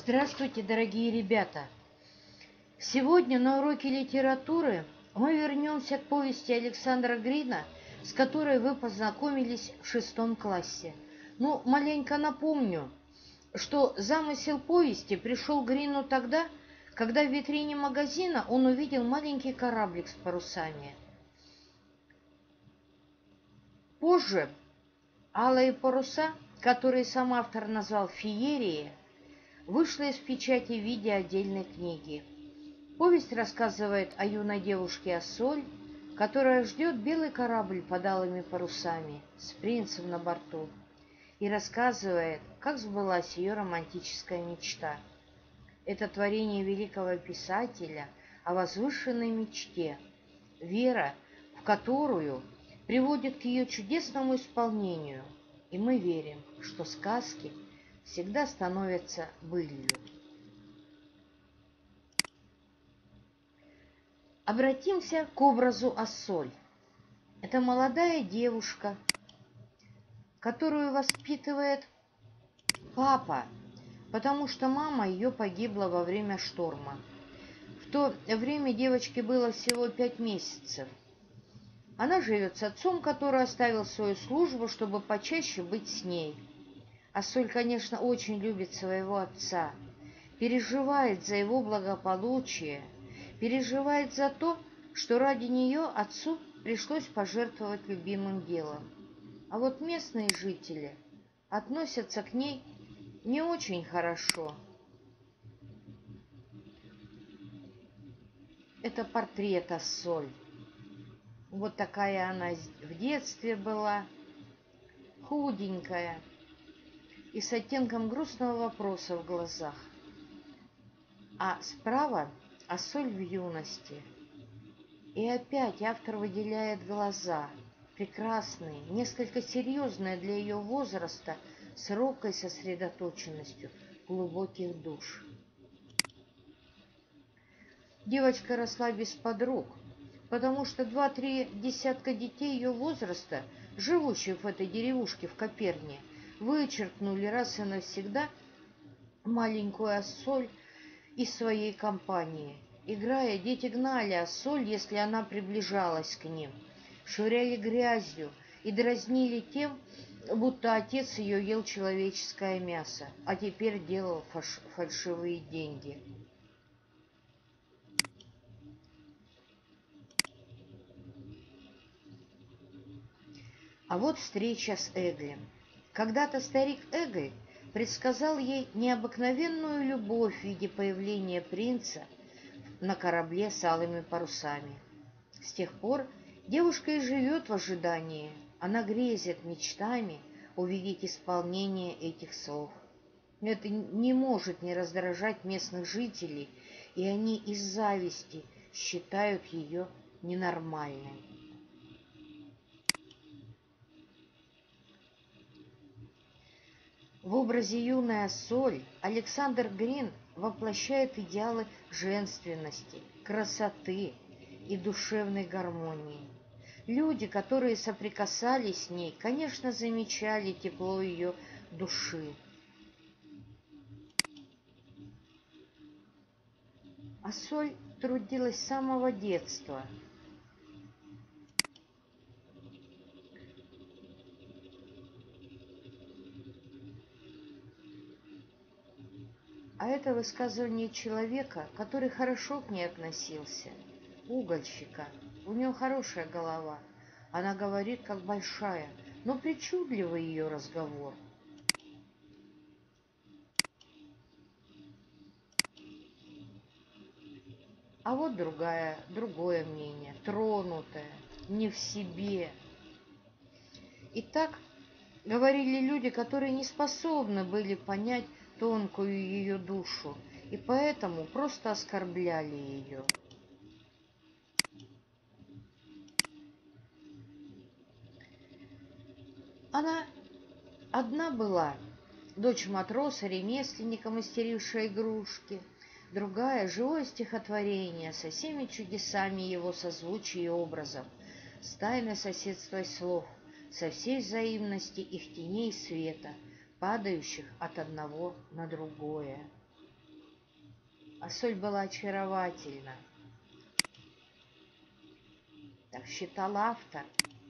Здравствуйте, дорогие ребята! Сегодня на уроке литературы мы вернемся к повести Александра Грина, с которой вы познакомились в 6 классе. Маленько напомню, что замысел повести пришел Грину тогда, когда в витрине магазина он увидел маленький кораблик с парусами. Позже «Алые паруса», которые сам автор назвал «Феерия», вышла из печати в виде отдельной книги. Повесть рассказывает о юной девушке Ассоль, которая ждет белый корабль под алыми парусами с принцем на борту, и рассказывает, как сбылась ее романтическая мечта. Это творение великого писателя о возвышенной мечте, вера в которую приводит к ее чудесному исполнению, и мы верим, что сказки всегда становятся былью. Обратимся к образу Ассоль. Это молодая девушка, которую воспитывает папа, потому что мама ее погибла во время шторма. В то время девочке было всего 5 месяцев. Она живет с отцом, который оставил свою службу, чтобы почаще быть с ней. Ассоль, конечно, очень любит своего отца, переживает за его благополучие, переживает за то, что ради нее отцу пришлось пожертвовать любимым делом. А вот местные жители относятся к ней не очень хорошо. Это портрет Ассоль. Вот такая она в детстве была, худенькая и с оттенком грустного вопроса в глазах. А справа Ассоль в юности. И опять автор выделяет глаза, прекрасные, несколько серьезные для ее возраста, с робкой сосредоточенностью глубоких душ. Девочка росла без подруг, потому что 2-3 десятка детей ее возраста, живущих в этой деревушке в Коперне, вычеркнули раз и навсегда маленькую Ассоль из своей компании. Играя, дети гнали Ассоль, если она приближалась к ним, швыряли грязью и дразнили тем, будто отец ее ел человеческое мясо, а теперь делал фальшивые деньги. А вот встреча с Эглем. Когда-то старик Эгль предсказал ей необыкновенную любовь в виде появления принца на корабле с алыми парусами. С тех пор девушка и живет в ожидании. Она грезит мечтами увидеть исполнение этих слов. Это не может не раздражать местных жителей, и они из зависти считают ее ненормальной. В образе юной Ассоль Александр Грин воплощает идеалы женственности, красоты и душевной гармонии. Люди, которые соприкасались с ней, конечно, замечали тепло ее души. Ассоль трудилась с самого детства. А это высказывание человека, который хорошо к ней относился, угольщика. У нее хорошая голова. Она говорит, как большая, но причудливый ее разговор. А вот другое мнение, тронутое, не в себе. И так говорили люди, которые не способны были понять тонкую ее душу, и поэтому просто оскорбляли ее. Она одна была, дочь матроса, ремесленника, мастерившая игрушки, другая — живое стихотворение со всеми чудесами его созвучий и образов, с тайной соседствой слов, со всей взаимности их теней света, падающих от одного на другое. Ассоль была очаровательна, так считал автор.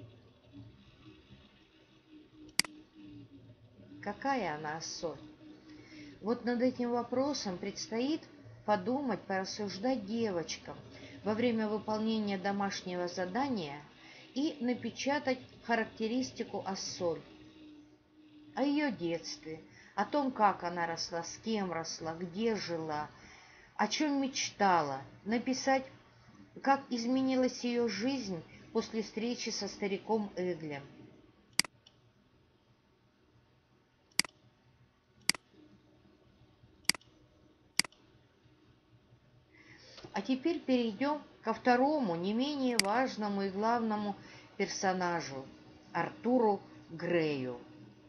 Какая она Ассоль? Вот над этим вопросом предстоит подумать, порассуждать девочкам во время выполнения домашнего задания и напечатать характеристику Ассоль, о ее детстве, о том, как она росла, с кем росла, где жила, о чем мечтала, написать, как изменилась ее жизнь после встречи со стариком Эглем. А теперь перейдем ко второму, не менее важному и главному персонажу – Артуру Грею.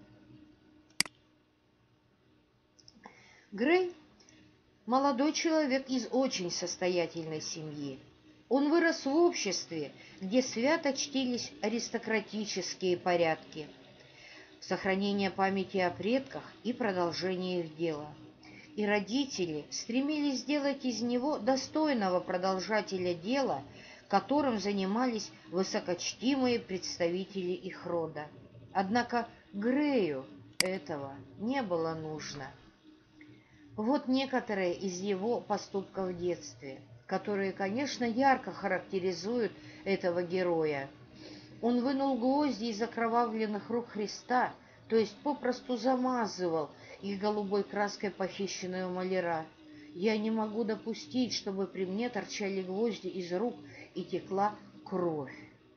Грей – молодой человек из очень состоятельной семьи. Он вырос в обществе, где свято чтились аристократические порядки, сохранение памяти о предках и продолжение их дела. И родители стремились сделать из него достойного продолжателя дела, которым занимались высокочтимые представители их рода. Однако Грею этого не было нужно. Вот некоторые из его поступков в детстве, которые, конечно, ярко характеризуют этого героя. Он вынул гвозди из окровавленных рук Христа, то есть попросту замазывал их голубой краской, похищенной у маляра. Я не могу допустить, чтобы при мне торчали гвозди из рук и текла кровь.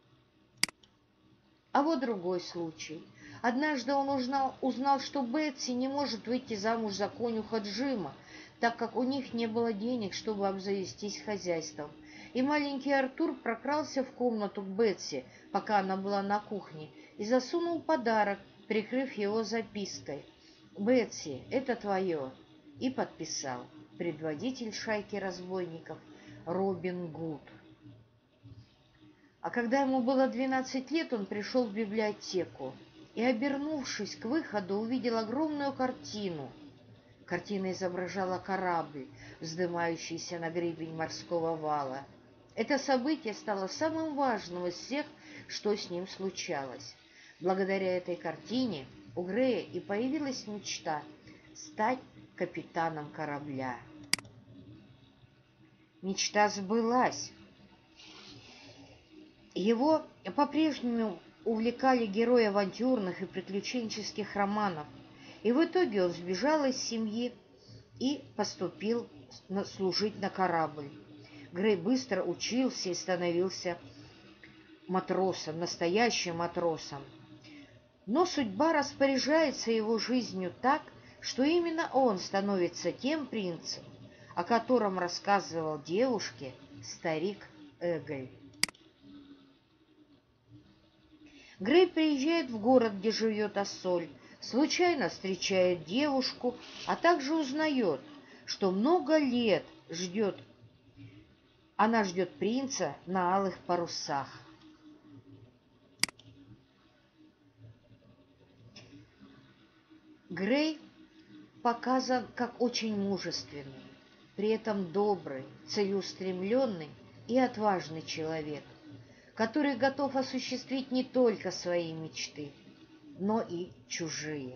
А вот другой случай. Однажды он узнал, что Бетси не может выйти замуж за конюха Джима, так как у них не было денег, чтобы обзавестись хозяйством. И маленький Артур прокрался в комнату к Бетси, пока она была на кухне, и засунул подарок, прикрыв его запиской: «Бетси, это твое», и подписал: предводитель шайки разбойников Робин Гуд. А когда ему было 12 лет, он пришел в библиотеку и, обернувшись к выходу, увидел огромную картину. Картина изображала корабль, вздымающийся на гребень морского вала. Это событие стало самым важным из всех, что с ним случалось. Благодаря этой картине у Грея и появилась мечта стать капитаном корабля. Мечта сбылась. Его по-прежнему увлекали герои авантюрных и приключенческих романов, и в итоге он сбежал из семьи и поступил служить на корабль. Грей быстро учился и становился матросом, настоящим матросом. Но судьба распоряжается его жизнью так, что именно он становится тем принцем, о котором рассказывал девушке старик Эгль. Грей приезжает в город, где живет Ассоль, случайно встречает девушку, а также узнает, что много лет она ждет принца на алых парусах. Грей показан как очень мужественный, при этом добрый, целеустремленный и отважный человек, который готов осуществить не только свои мечты, но и чужие.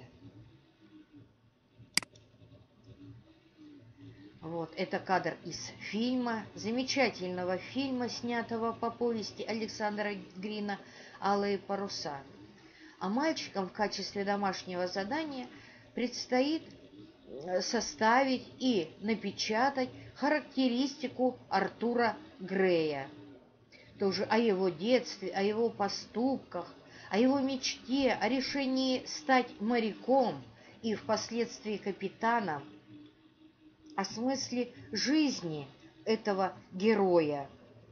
Вот, это кадр из фильма, замечательного фильма, снятого по повести Александра Грина «Алые паруса». А мальчикам в качестве домашнего задания предстоит составить и напечатать характеристику Артура Грея. Тоже о его детстве, о его поступках, о его мечте, о решении стать моряком и впоследствии капитаном, о смысле жизни этого героя.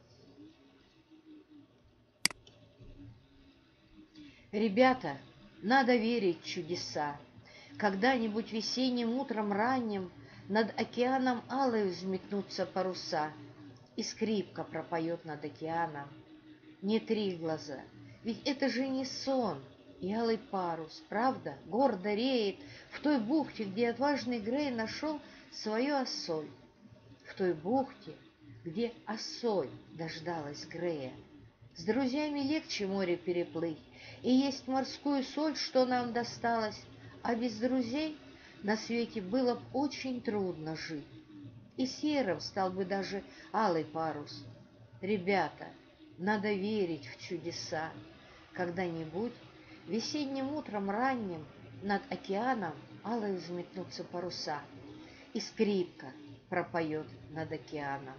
Ребята, надо верить в чудеса. Когда-нибудь весенним утром ранним над океаном алой взметнутся паруса, и скрипка пропоет над океаном. Не три глаза, ведь это же не сон, и алый парус, правда, гордо реет в той бухте, где отважный Грей нашел свою Ассоль, в в той бухте, где осой дождалась Грея. С друзьями легче море переплыть, и есть морскую соль, что нам досталось, а без друзей на свете было б очень трудно жить. И серым стал бы даже алый парус. Ребята, надо верить в чудеса. Когда-нибудь весенним утром ранним над океаном алой взметнутся паруса, и скрипка пропоет над океаном.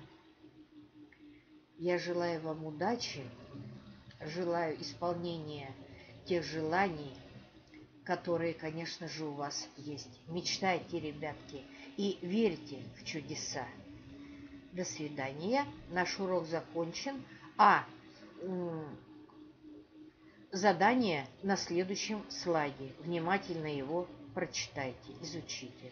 Я желаю вам удачи, желаю исполнения тех желаний, которые, конечно же, у вас есть. Мечтайте, ребятки, и верьте в чудеса. До свидания. Наш урок закончен. Задание на следующем слайде. Внимательно его прочитайте, изучите.